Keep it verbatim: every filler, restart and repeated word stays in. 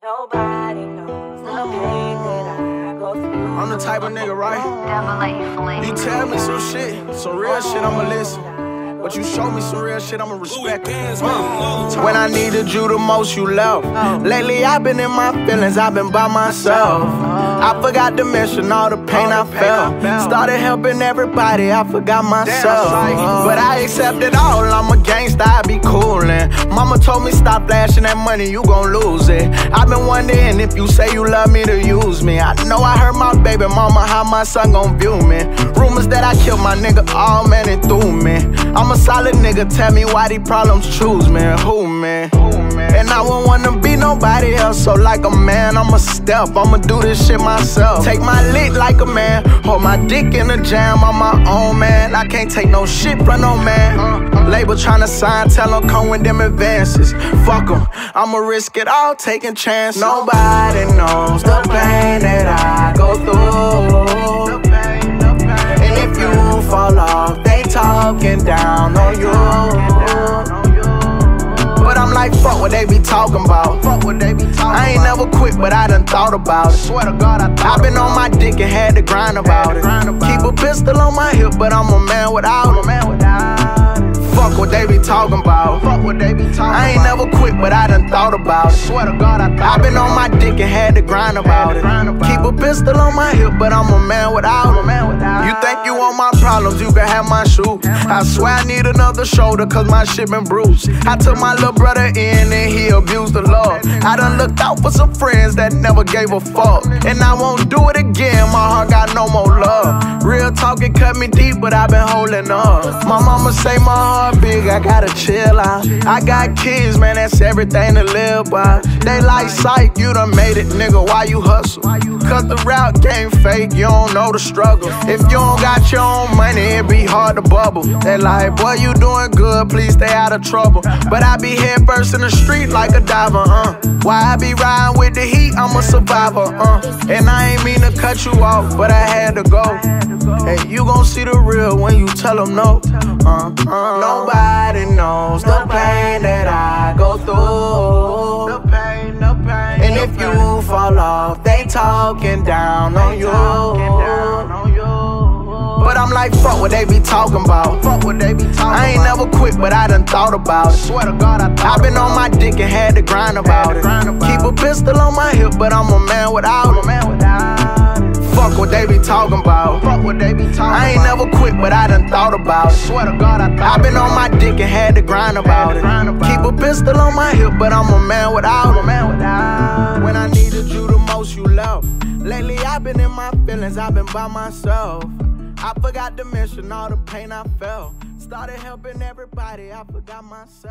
Nobody knows the pain that I go through. I'm the type of nigga, right? Devil You tell me some shit, some real shit, I'ma listen. But you show me some real shit, I'ma respect it. Uh. When I needed you the most, you left. Lately, I've been in my feelings, I've been by myself. I forgot to mention all the pain I felt. Started helping everybody, I forgot myself. But I accept it all, I'm a gangsta, I be coolin'. Mama told me stop flashing that money, you gon' lose it. I've been wondering if you say you love me to use me. I know I heard my baby mama, how my son gon' view me. Rumors that I killed my nigga, all man and through me. I'm a solid nigga, tell me why these problems choose me. Who, man? And I won't wanna be nobody else, so like a man, I'ma step, I'ma do this shit myself. Take my lick like a man, hold my dick in the jam, I'm my own man. I can't take no shit from no man. uh, Label tryna sign, tell them come with them advances. Fuck them, I'ma risk it all, taking chances. Nobody knows the pain that I go through. And if you fall off, they talking down on you. But I'm like, fuck what they be talking about. Fuck what they be talking I ain't about. Never quit, but I done thought about it. Swear to God, I thought I've been on my dick and had to grind about it. Keep a pistol on my hip, but I'm a man without it. Fuck what they be talking about. Fuck what they be talking I ain't about. Never quit, but I done thought about it. Swear to God, I thought I've been on my dick and had to grind about it. Keep a pistol on my hip, but I'm a man without it. You think you want my problems, you can have my shoe. I swear I need another shoulder, cause my shit been bruised. I took my little brother in and he abused the law. I done looked out for some friends that never gave a fuck. And I won't do it again, my heart got no more love. Real talk, it cut me deep, but I been holding up. My mama say my heart big, I gotta chill out. I got kids, man, that's everything to live by. They like psych, you done made it, nigga, why you hustle? Cause the route game fake, you don't know the struggle. If you don't got your own money, it be hard to bubble. They like, boy, you doing good, please stay out of trouble. But I be head first in the street like a diver, uh Why I be riding with the heat, I'm a survivor, uh And I ain't mean to cut you off, but I had to go. Hey, you gon' see the real when you tell them no. uh, uh. Nobody knows the pain that I go through. And if you fall off, they talking down on you. But I'm like, fuck what they be talking about. Fuck what they be talking I ain't about. Never quit, but I done thought about it. Swear to God, I thought I've been on my dick and had to grind about it. Keep a pistol on my hip, but I'm a man without it. Fuck what they be talking about. Fuck what they be talking I ain't about. Never quit, but I done thought about it. Swear to God, I thought I've been on my dick and had to grind about it. Keep a pistol on my hip, but I'm a man without it. When I needed you the most, you left. Lately, I've been in my feelings, I've been by myself. I forgot to mention all the pain I felt. Started helping everybody, I forgot myself.